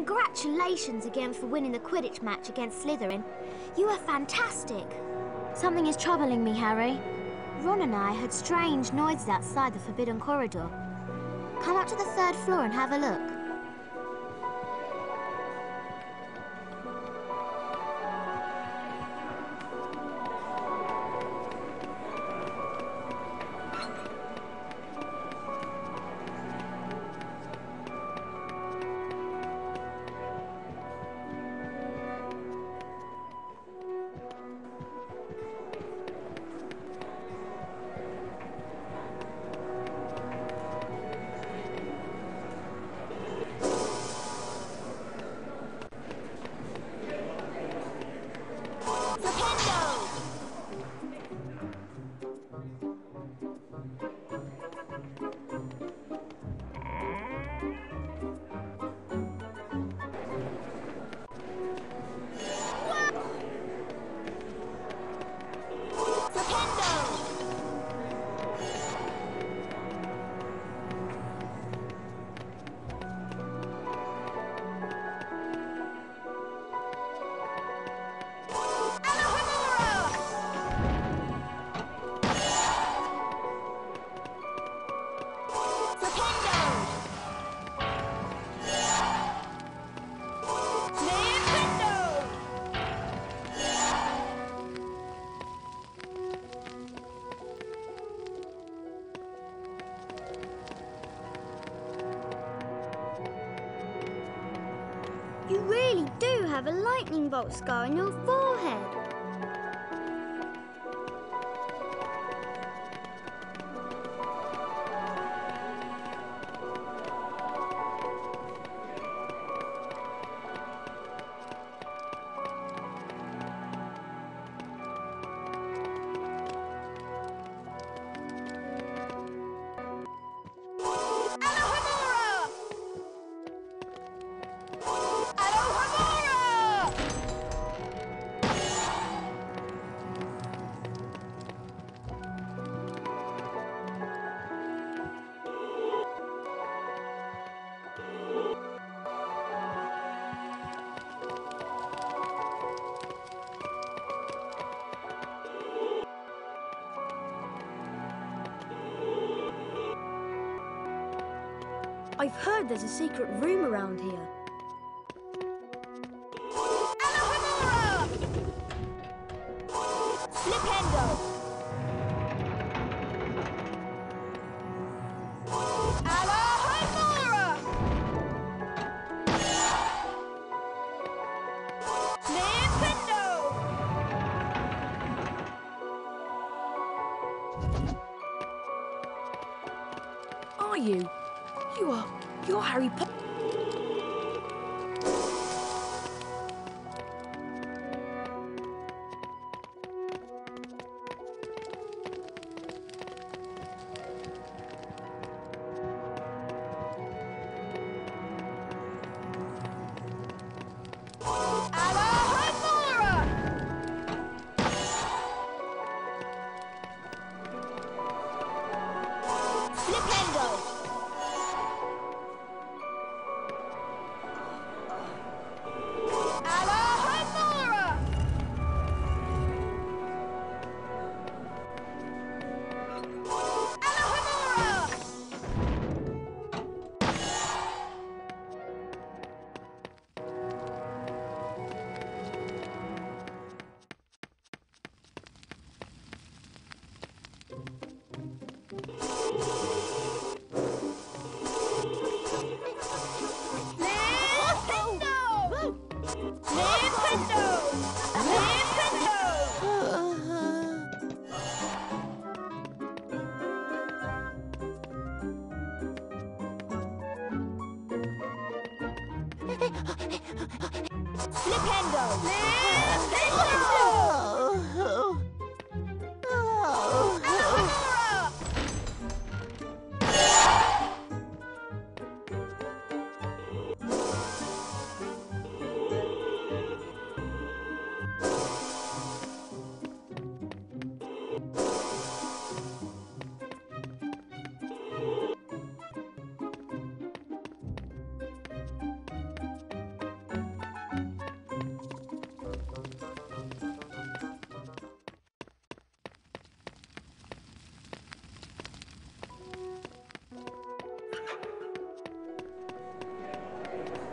Congratulations again for winning the Quidditch match against Slytherin. You were fantastic. Something is troubling me, Harry. Ron and I heard strange noises outside the Forbidden Corridor. Come up to the 3rd floor and have a look. You really do have a lightning bolt scar on your forehead. I've heard there's a secret room around here. Are you? You're Harry Potter.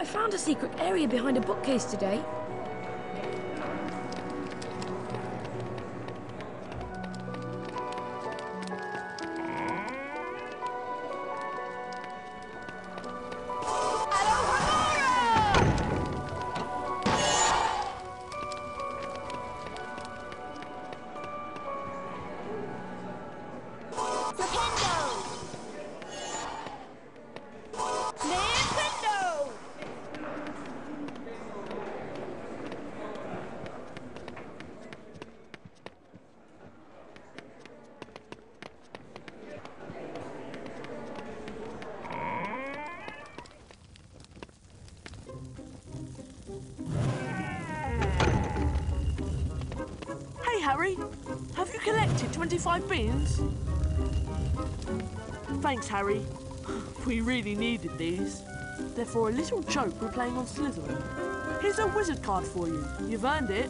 found a secret area behind a bookcase today. Hey, Harry, have you collected 25 beans? Thanks, Harry. We really needed these. They're for a little joke we're playing on Slytherin. Here's a wizard card for you. You've earned it.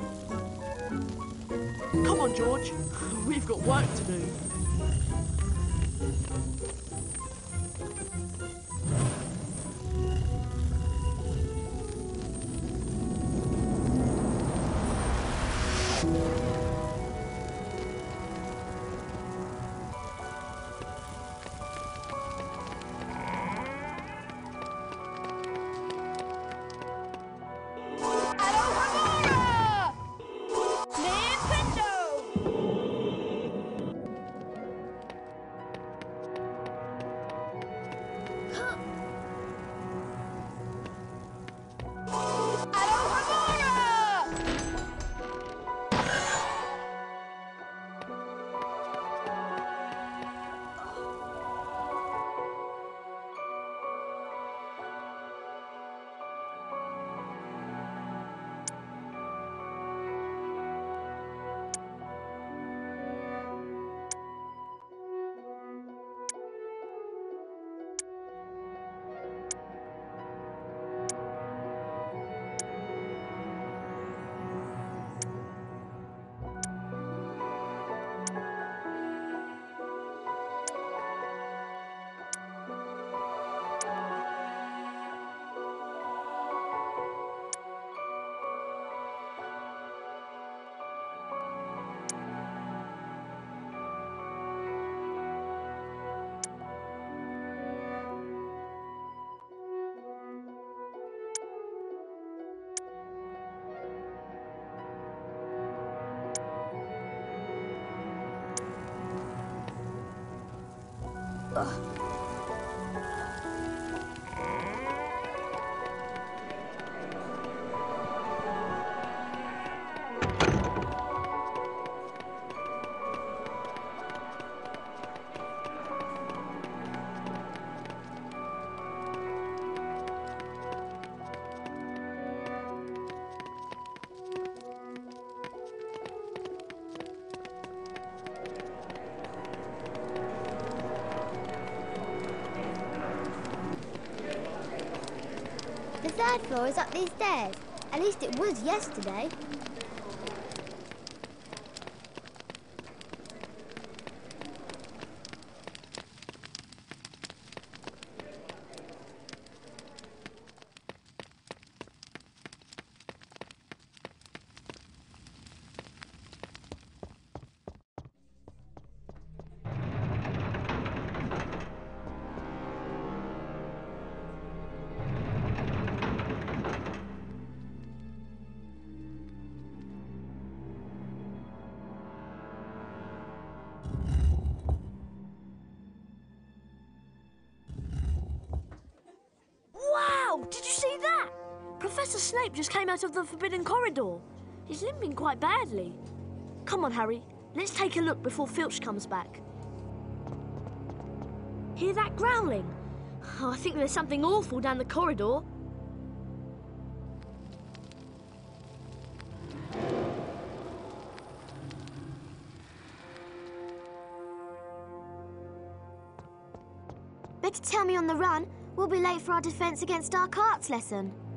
Come on, George. We've got work to do. The third floor is up these stairs. At least it was yesterday. Wow! Did you see that? Professor Snape just came out of the Forbidden Corridor. He's limping quite badly. Come on, Harry. Let's take a look before Filch comes back. Hear that growling? Oh, I think there's something awful down the corridor. Better tell me on the run. We'll be late for our defence against dark arts lesson.